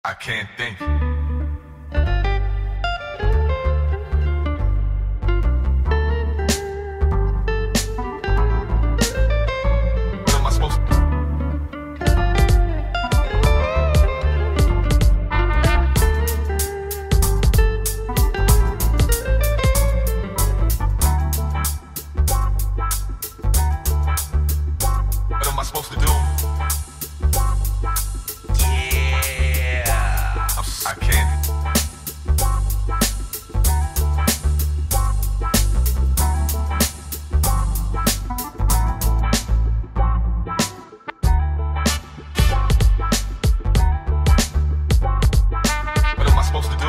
I can't think. What am I supposed to do? What am I supposed to do? I can't. What am I supposed to do?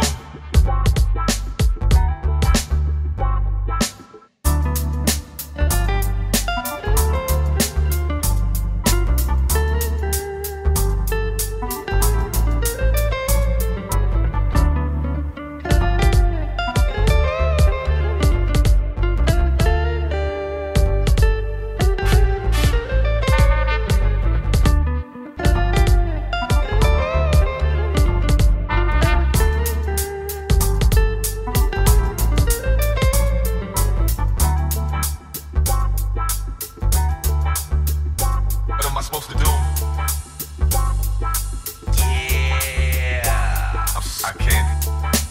What am I supposed to do? I can't.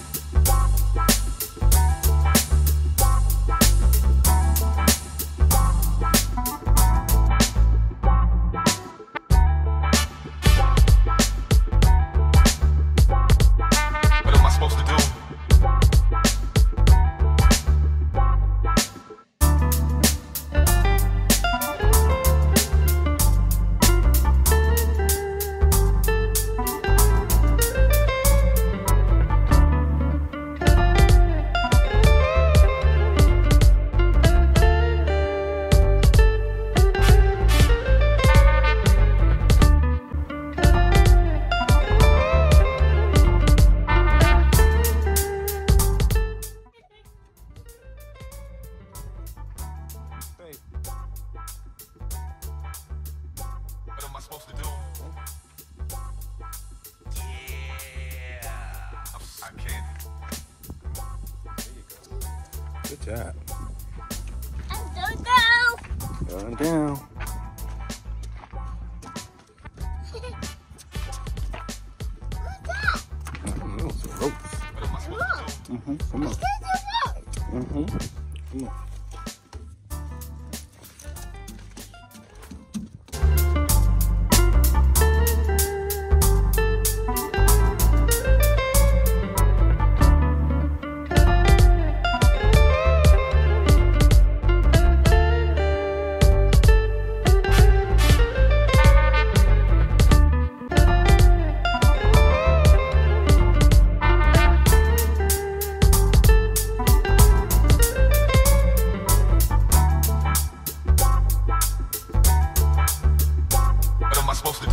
What am I supposed to do? What am I supposed to do? I can't. Good job. I'm going down. Going down. What's that? Those ropes. What am I supposed to do? Come on. This is a rope. Come on. What am I supposed to do?